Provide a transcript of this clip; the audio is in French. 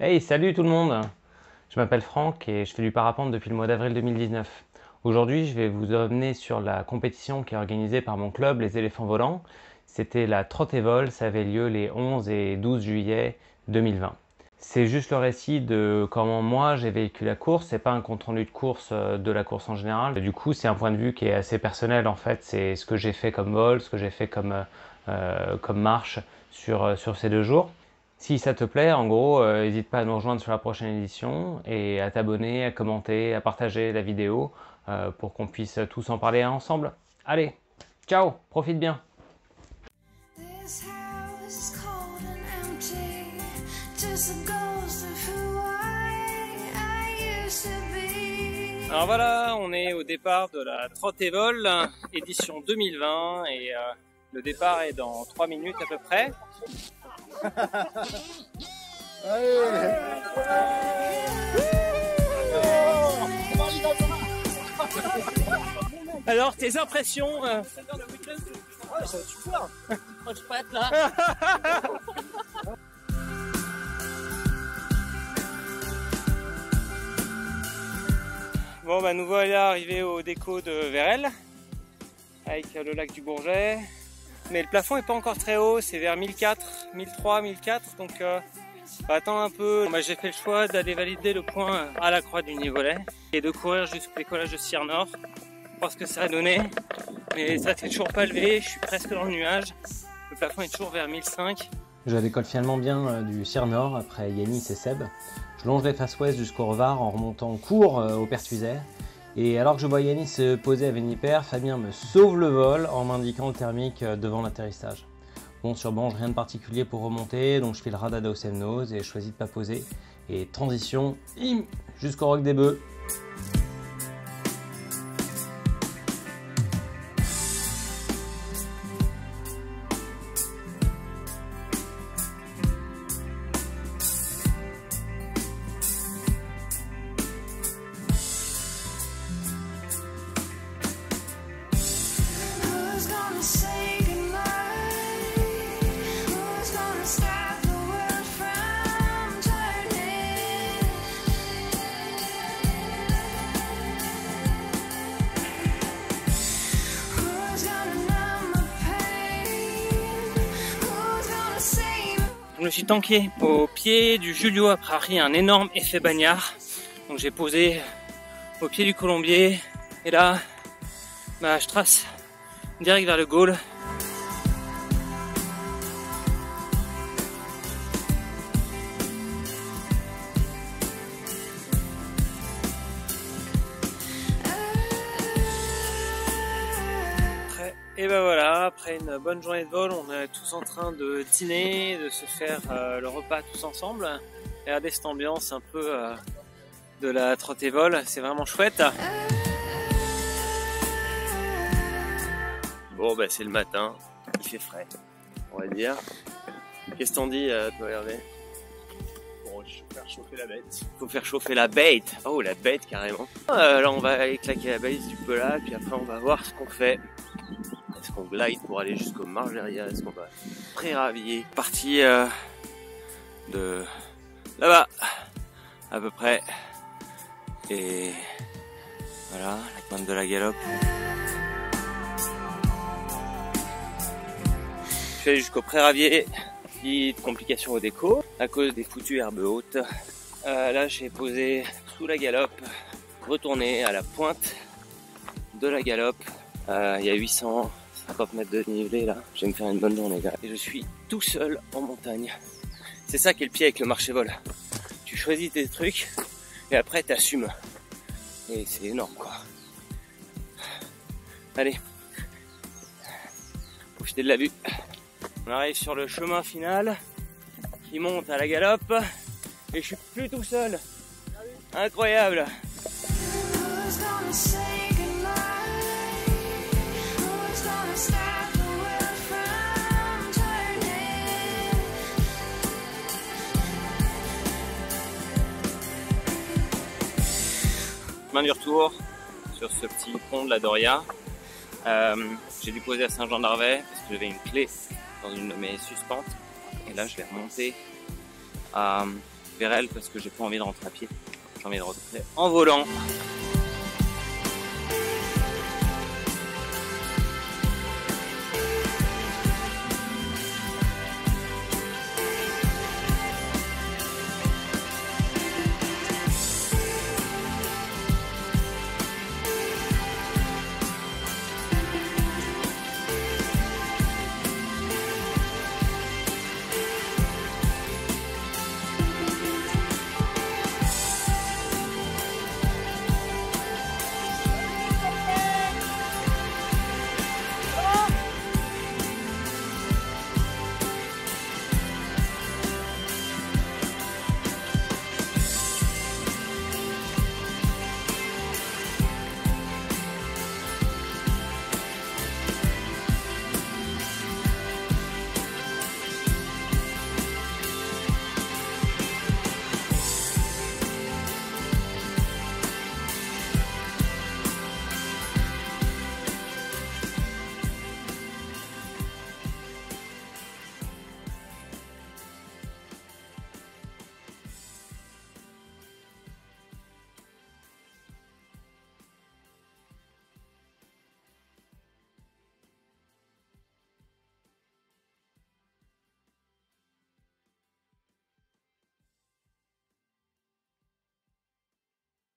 Hey, salut tout le monde! Je m'appelle Franck et je fais du parapente depuis le mois d'avril 2019. Aujourd'hui, je vais vous emmener sur la compétition qui est organisée par mon club, les éléphants volants. C'était la Trot et Vol, ça avait lieu les 11 et 12 juillet 2020. C'est juste le récit de comment moi j'ai vécu la course, c'est pas un compte rendu de course de la course en général. Du coup, c'est un point de vue qui est assez personnel en fait, c'est ce que j'ai fait comme vol, ce que j'ai fait comme marche sur ces 2 jours. Si ça te plaît, en gros, n'hésite pas à nous rejoindre sur la prochaine édition et à t'abonner, à commenter, à partager la vidéo pour qu'on puisse tous en parler ensemble. Allez, ciao, profite bien! This house is cold and empty, just a ghost of who I used to be. Alors voilà, on est au départ de la Trot et Vol, édition 2020, et le départ est dans 3 minutes à peu près. Alors, tes impressions Ça va super. Moi, je peux être là. Bon, bah nous voilà arrivés au déco de Vérel, avec le lac du Bourget. Mais le plafond est pas encore très haut, c'est vers 1004, 1003, 1004, donc on va attendre un peu. Bah, j'ai fait le choix d'aller valider le point à la croix du Nivolet et de courir jusqu'au décollage de Cire Nord, voir ce que ça a donné. Mais ça s'est toujours pas levé, je suis presque dans le nuage. Le plafond est toujours vers 1005. Je décolle finalement bien du Cire Nord après Yanis et Seb. Je longe les faces ouest jusqu'au Revard en remontant court au Pertuiset. Et alors que je vois Yanis se poser à Véniper, Fabien me sauve le vol en m'indiquant le thermique devant l'atterrissage. Bon, sur Bange, rien de particulier pour remonter, donc je file radada au Semnose et je choisis de pas poser. Et transition, jusqu'au Roc des Bœufs. Who's gonna say goodnight? Who's gonna stop the world from turning? Who's gonna numb my pain? Who's gonna save? Je me suis tanké au pied du Julio après avoir pris un énorme effet bagnard. Donc j'ai posé au pied du Colombier et là bah, je trace direct vers le Gaulle. Et ben voilà, après une bonne journée de vol, on est tous en train de dîner, de se faire le repas tous ensemble. Regardez cette ambiance un peu de la Trot et Vol, c'est vraiment chouette. Bon bah c'est le matin, il fait frais, on va dire. Qu'est-ce qu'on dit toi Hervé? Bon, je vais faire chauffer la bête. Faut faire chauffer la bête. Oh la bête carrément. Là on va aller claquer la base du Pela, puis après on va voir ce qu'on fait. Est-ce qu'on glide pour aller jusqu'au Margeria? Est-ce qu'on va pré-raviller? Partie de là-bas à peu près. Et voilà, la pointe de la galope. Je suis allé jusqu'au pré-ravier. Petite complication au déco à cause des foutues herbes hautes. Là j'ai posé sous la galope, retourné à la pointe de la galope. Il y a 850 mètres de dénivelé là. Je vais me faire une bonne journée là. Et je suis tout seul en montagne. C'est ça qui est le pied avec le marché-vol. Tu choisis tes trucs et après t'assumes. Et c'est énorme quoi. Allez, profitez de la vue. On arrive sur le chemin final qui monte à la galope et je suis plus tout seul. Incroyable. Who's gonna say goodnight? Who's gonna stop the world from turning? Chemin du retour sur ce petit pont de la Doria. J'ai dû poser à Saint-Jean-d'Arvey parce que j'avais une clé dans une de mes suspentes. Et là, je vais remonter à Pérel parce que j'ai pas envie de rentrer à pied. J'ai envie de rentrer en volant.